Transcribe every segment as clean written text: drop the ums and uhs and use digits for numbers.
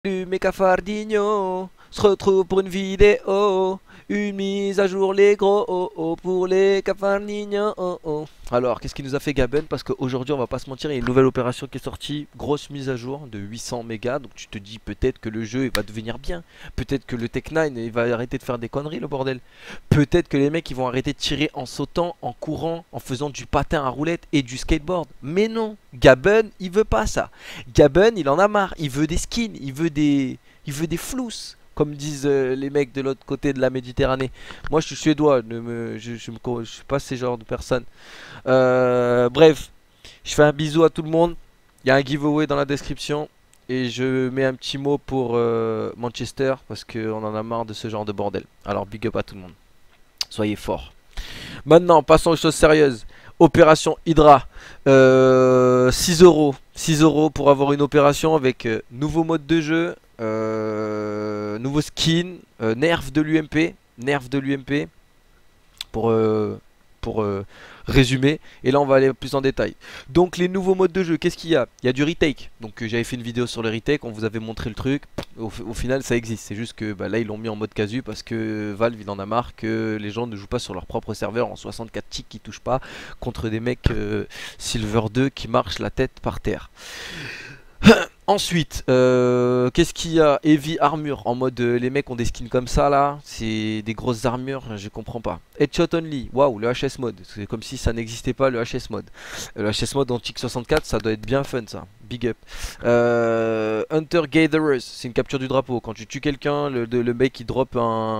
Salut mes cafardignos, se retrouve pour une vidéo, une mise à jour les gros oh, oh, pour les cafardignos oh, oh. Alors qu'est-ce qui nous a fait Gaben? Parce qu'aujourd'hui on va pas se mentir, il y a une nouvelle opération qui est sortie, grosse mise à jour de 800 mégas. Donc tu te dis peut-être que le jeu il va devenir bien, peut-être que le Tech9 il va arrêter de faire des conneries le bordel, peut-être que les mecs ils vont arrêter de tirer en sautant, en courant, en faisant du patin à roulette et du skateboard. Mais non, Gaben il veut pas ça. Gaben il en a marre, il veut des skins, il veut des flous, comme disent les mecs de l'autre côté de la Méditerranée. Moi je suis suédois, je suis pas ces genres de personnes. Bref, je fais un bisou à tout le monde. Il y a un giveaway dans la description. Et je mets un petit mot pour Manchester parce qu'on en a marre de ce genre de bordel. Alors big up à tout le monde. Soyez forts. Maintenant, passons aux choses sérieuses. Opération Hydra. 6 euros. 6 euros pour avoir une opération avec nouveau mode de jeu, nouveau skin, nerf de l'UMP. Nerf de l'UMP. Pour résumer. Et là, on va aller plus en détail. Donc, les nouveaux modes de jeu, qu'est-ce qu'il y a? Il y a du retake. Donc, j'avais fait une vidéo sur le retake. On vous avait montré le truc. Au final, ça existe. C'est juste que bah, là, ils l'ont mis en mode casu parce que Valve, il en a marre que les gens ne jouent pas sur leur propre serveur en 64 ticks qui touchent pas contre des mecs Silver 2 qui marchent la tête par terre. Ensuite, qu'est-ce qu'il y a? Heavy Armure en mode les mecs ont des skins comme ça là, c'est des grosses armures, je comprends pas. Headshot Only, waouh, le HS mode, c'est comme si ça n'existait pas le HS mode. Le HS mode antique 64, ça doit être bien fun ça, big up. Hunter Gatherers, c'est une capture du drapeau. Quand tu tues quelqu'un, le mec il drop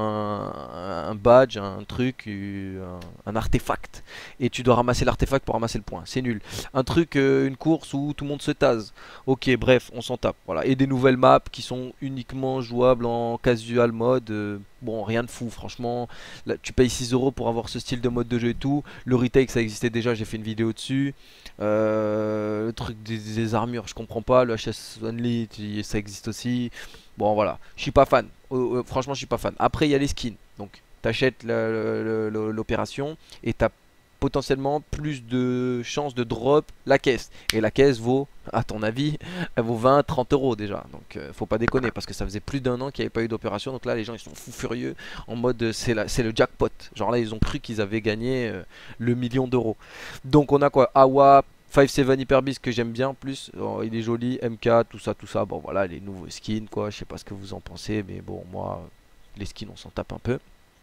un badge, un truc, un artefact, et tu dois ramasser l'artefact pour ramasser le point, c'est nul. Un truc, une course où tout le monde se tase. Ok, bref, on s'en tape. Voilà. Et des nouvelles maps qui sont uniquement jouables en casual mode. Bon, rien de fou, franchement. Là, tu payes 6 euros pour avoir ce style de mode de jeu et tout. Le retake, ça existait déjà, j'ai fait une vidéo dessus. Le truc des armures, je comprends pas. Le HS Only, ça existe aussi. Bon, voilà. Je suis pas fan. Franchement, je suis pas fan. Après, il y a les skins. Donc, t'achètes l'opération et t'as potentiellement plus de chances de drop la caisse. Et la caisse vaut, à ton avis, elle vaut 20-30 euros déjà. Donc faut pas déconner parce que ça faisait plus d'un an qu'il n'y avait pas eu d'opération. Donc là les gens ils sont fous furieux en mode c'est le jackpot. Genre là ils ont cru qu'ils avaient gagné le million d'euros. Donc on a quoi? Awa, 5-7 Hyper Beast que j'aime bien en plus. Oh, il est joli, MK, tout ça, tout ça. Bon voilà les nouveaux skins quoi. Je sais pas ce que vous en pensez mais bon moi les skins on s'en tape un peu.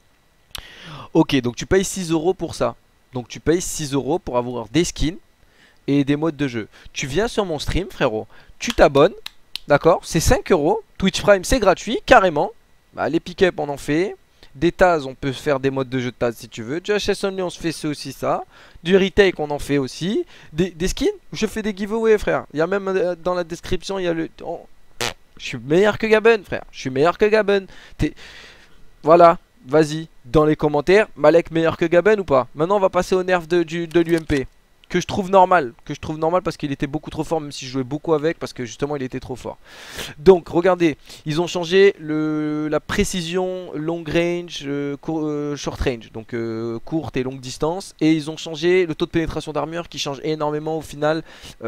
Ok donc tu payes 6 euros pour ça. Donc tu payes 6 euros pour avoir des skins et des modes de jeu. Tu viens sur mon stream frérot, tu t'abonnes, d'accord? C'est 5 euros. Twitch Prime c'est gratuit, carrément. Bah, les pick-up on en fait. Des Taz on peut faire des modes de jeu de Taz si tu veux. Du HS Only on se fait ça aussi ça. Du retake on en fait aussi. Des skins, je fais des giveaways frère. Il y a même dans la description il y a le... Oh. Je suis meilleur que Gaben frère. Je suis meilleur que Gaben. Voilà. Vas-y, dans les commentaires, Malek meilleur que Gaben ou pas? Maintenant on va passer au nerf de l'UMP. Que je trouve normal. Que je trouve normal parce qu'il était beaucoup trop fort. Même si je jouais beaucoup avec. Parce que justement il était trop fort. Donc regardez. Ils ont changé la précision long range, short range. Donc courte et longue distance. Et ils ont changé le taux de pénétration d'armure. Qui change énormément au final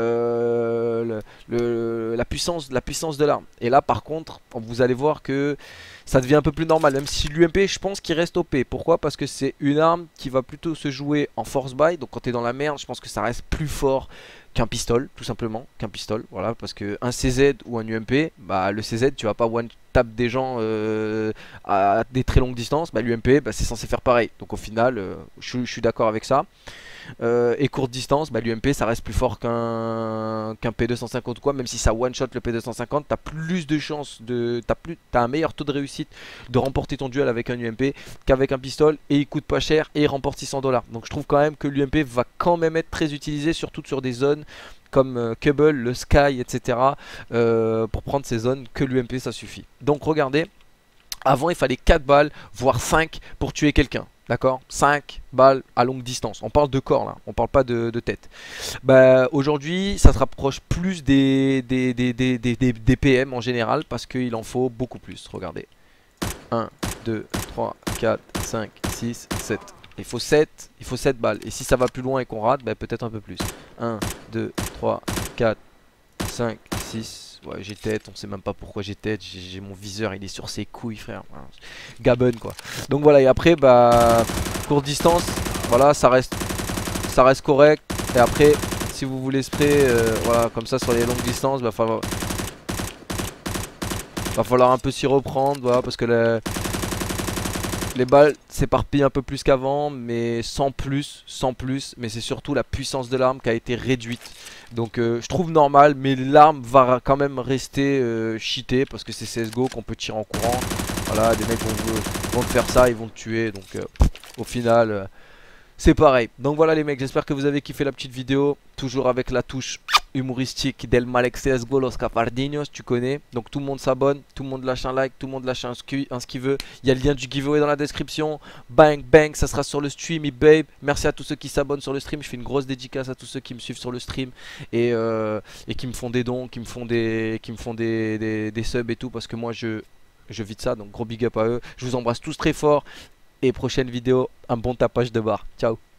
la puissance de l'arme. Et là par contre vous allez voir que ça devient un peu plus normal, même si l'UMP je pense qu'il reste OP. Pourquoi? Parce que c'est une arme qui va plutôt se jouer en force buy. Donc quand t'es dans la merde, je pense que ça reste plus fort qu'un pistol, tout simplement. Qu'un pistol, voilà. Parce que un CZ ou un UMP, bah le CZ tu vas pas one tap des gens à des très longues distances. Bah l'UMP bah, c'est censé faire pareil. Donc au final, je suis d'accord avec ça. Et courte distance, bah, l'UMP ça reste plus fort qu'un P250 ou quoi. Même si ça one shot le P250, t'as plus de chances de. T'as un meilleur taux de réussite de remporter ton duel avec un UMP qu'avec un pistol. Et il coûte pas cher et il remporte 600 $. Donc je trouve quand même que l'UMP va quand même être très utilisé, surtout sur des zones comme Cable, le Sky, etc. Pour prendre ces zones que l'UMP ça suffit. Donc regardez, avant il fallait 4 balles, voire 5 pour tuer quelqu'un. D'accord, 5 balles à longue distance. On parle de corps là, on parle pas de tête. Bah, aujourd'hui, ça se rapproche plus des PM en général parce qu'il en faut beaucoup plus. Regardez. 1, 2, 3, 4, 5, 6, 7. Il faut 7 balles. Et si ça va plus loin et qu'on rate, bah, peut-être un peu plus. 1, 2, 3, 4, 5, 6. Ouais, j'ai tête, on sait même pas pourquoi j'ai tête. J'ai mon viseur, il est sur ses couilles, frère. Gabon, quoi. Donc voilà, et après, bah, courte distance, voilà, ça reste correct. Et après, si vous voulez spray, voilà, comme ça sur les longues distances, va falloir un peu s'y reprendre, voilà, parce que les balles s'éparpillent un peu plus qu'avant, mais sans plus, mais c'est surtout la puissance de l'arme qui a été réduite. Donc je trouve normal, mais l'arme va quand même rester cheatée, parce que c'est CSGO qu'on peut tirer en courant. Voilà, des mecs vont te faire ça, ils vont te tuer, donc au final... c'est pareil. Donc voilà les mecs, j'espère que vous avez kiffé la petite vidéo. Toujours avec la touche humoristique del Malek CSGO, Los Capardinos, tu connais. Donc tout le monde s'abonne, tout le monde lâche un like, tout le monde lâche un ce qu'il veut. Il y a le lien du giveaway dans la description. Bang bang, ça sera sur le stream, babe. Merci à tous ceux qui s'abonnent sur le stream. Je fais une grosse dédicace à tous ceux qui me suivent sur le stream et qui me font des dons, qui me font des subs et tout, parce que moi je vis de ça. Donc gros big up à eux. Je vous embrasse tous très fort. Et prochaine vidéo, un bon tapage de barre. Ciao.